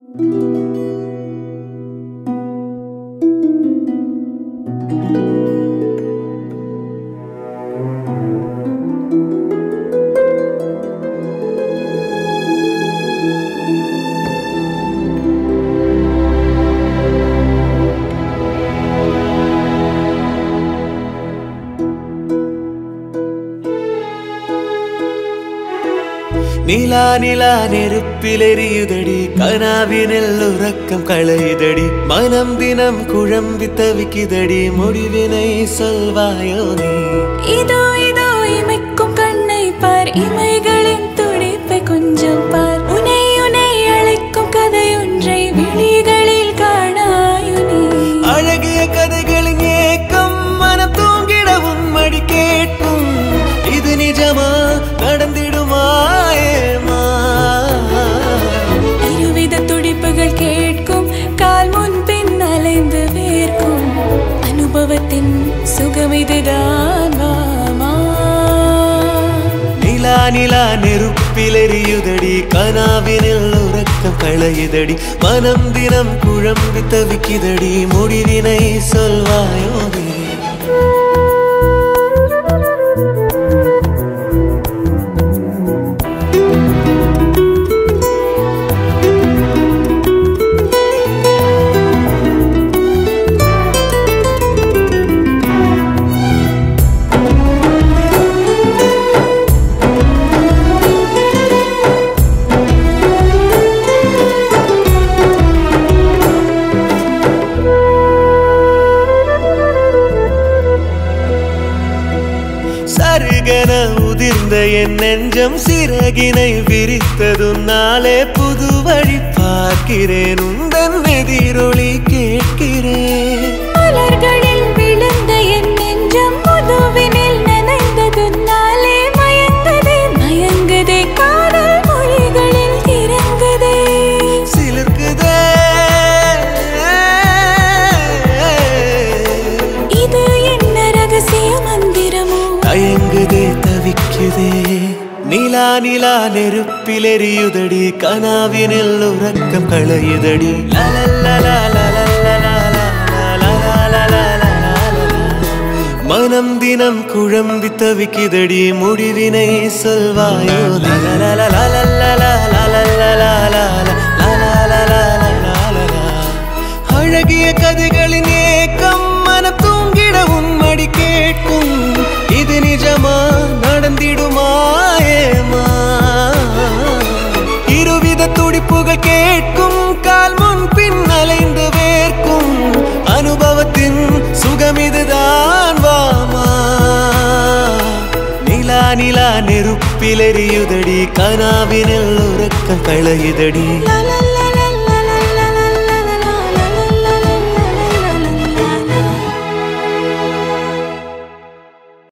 நிலா நிலா நெருப்பிலெறியுதடி கனாவினில் உறக்கம் களையுதடி மனம் தினம் குழம்பி தவிக்குதடி முடிவினை சொல்வாயோ நீ இதோ இதோ இமைக்கும் கண்ணை பார் இமைகளின் துடிப்பை கொஞ்சம் பார் உனை உனை அழைக்கும் கதையொன்றை விழிகளில் காணாயோ நீ அழகிய கதைகளின் ஏக்கம் மனம் தூங்கிட உன்மடி கேட்கும் இது நிஜமா நடந்திடுமா இருவித துடிப்புகள் கேட்கும் கால் முன் பின் அலைந்து வேர்க்கும் அனுபவத்தின் சுகம் இதுதான் மாமா நிலா நிலா நெருப்பிலெறியுதடி கனாவினில் உறக்கம் களையுதடி மனம் தினம் குழம்பி தவிக்குதடி முடிவினை சொல்வாயோ நீ சருகன உதிர்ந்த என் நெஞ்சம் சிறகினை விரித்ததுனாலே புது வழி பார்க்கிறேன் உந்தன் எதிரொலி கேட்கிறேன் மலர்களில் விழுந்த என் நெஞ்சம் முதுவினில் நனைந்ததுனாலே மயங்குதே மயங்குதே காதல் மொழிகளில் இறங்குதே சிலிர்க்குதே இது என்ன ரகசிய மந்திரமோ தயங்குதே தவிக்குதே நிலா நிலா நெருப்பிலெறியுதடி கனாவினில் உறக்கம் களையுதடி மனம் தினம் குழம்பி தவிக்குதடி முடிவினை சொல்வாயோ அழகிய கதைகளின் ஏக்கம் மனம் தூங்கிட உன்மடி கேட்கும் இது நிஜமா நடந்திடுமா ஏமா இருவித துடிப்புகள் கேட்கும் கால் முன் பின் அலைந்து வேர்க்கும் அனுபவத்தின் சுகம் இதுதான் வாமா நிலா நிலா நெருப்பிலெறியுதடி கனாவினில் உறக்கம் களையுதடி